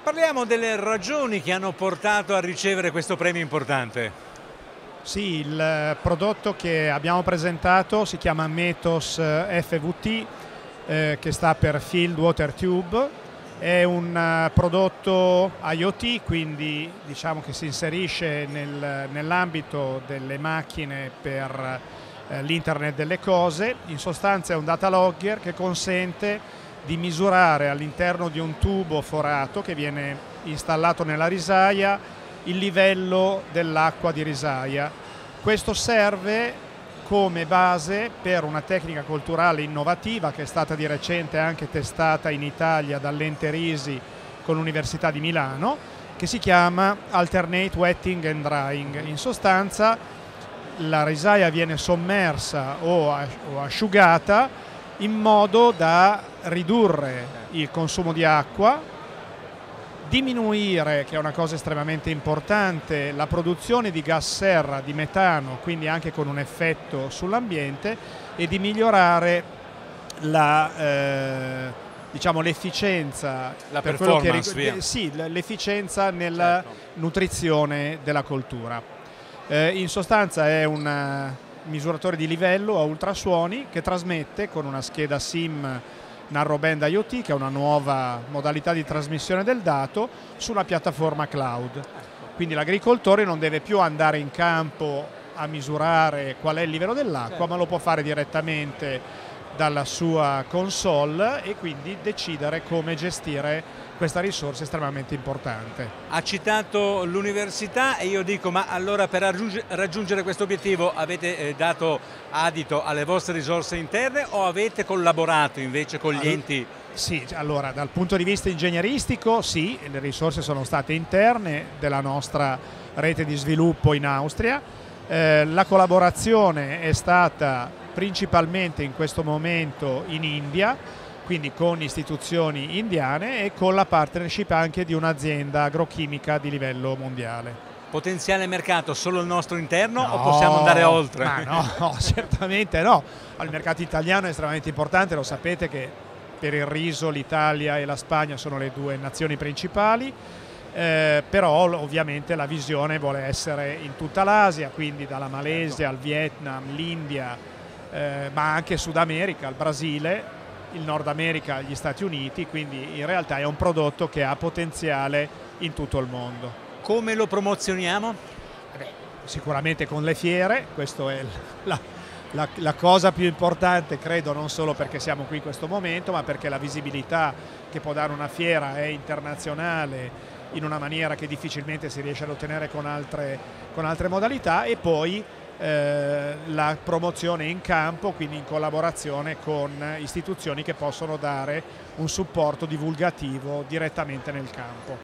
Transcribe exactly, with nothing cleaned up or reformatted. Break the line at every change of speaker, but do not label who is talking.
Parliamo delle ragioni che hanno portato a ricevere questo premio importante.
Sì, il prodotto che abbiamo presentato si chiama Metos F V T, eh, che sta per Field Water Tube. È un uh, prodotto IoT, quindi diciamo che si inserisce nel, nell'ambito delle macchine per uh, l'internet delle cose. In sostanza è un data logger che consente di misurare all'interno di un tubo forato che viene installato nella risaia il livello dell'acqua di risaia. Questo serve come base per una tecnica colturale innovativa che è stata di recente anche testata in Italia dall'Ente Risi con l'Università di Milano, che si chiama Alternate Wetting and Drying. In sostanza la risaia viene sommersa o asciugata in modo da ridurre il consumo di acqua, diminuire, che è una cosa estremamente importante, la produzione di gas serra, di metano, quindi anche con un effetto sull'ambiente, e di migliorare la, eh, diciamo, l'efficienza,
la
per
performance,
quello che, sì, l'efficienza nella certo. nutrizione della coltura. Eh, in sostanza è un misuratore di livello a ultrasuoni che trasmette con una scheda SIM Narrowband IoT, che è una nuova modalità di trasmissione del dato, su una piattaforma cloud. Quindi l'agricoltore non deve più andare in campo a misurare qual è il livello dell'acqua, certo. ma lo può fare direttamente dalla sua console e quindi decidere come gestire questa risorsa estremamente importante.
Ha citato l'università e io dico, ma allora per raggiungere questo obiettivo avete dato adito alle vostre risorse interne o avete collaborato invece con gli allora, enti?
Sì, allora dal punto di vista ingegneristico sì, le risorse sono state interne della nostra rete di sviluppo in Austria. Eh, la collaborazione è stata principalmente in questo momento in India, quindi con istituzioni indiane e con la partnership anche di un'azienda agrochimica di livello mondiale.
Potenziale mercato solo il nostro interno
no,
o possiamo andare oltre?
Ma no, no, certamente no. Il mercato italiano è estremamente importante, lo sapete che per il riso l'Italia e la Spagna sono le due nazioni principali, eh, però ovviamente la visione vuole essere in tutta l'Asia, quindi dalla Malesia al Vietnam, l'India, eh, ma anche Sud America, il Brasile, il Nord America, gli Stati Uniti, quindi in realtà è un prodotto che ha potenziale in tutto il mondo.
Come lo promozioniamo?
Beh, sicuramente con le fiere, questa è la, la, la cosa più importante, credo, non solo perché siamo qui in questo momento, ma perché la visibilità che può dare una fiera è internazionale in una maniera che difficilmente si riesce ad ottenere con altre, con altre modalità, e poi Eh, la promozione in campo, quindi in collaborazione con istituzioni che possono dare un supporto divulgativo direttamente nel campo.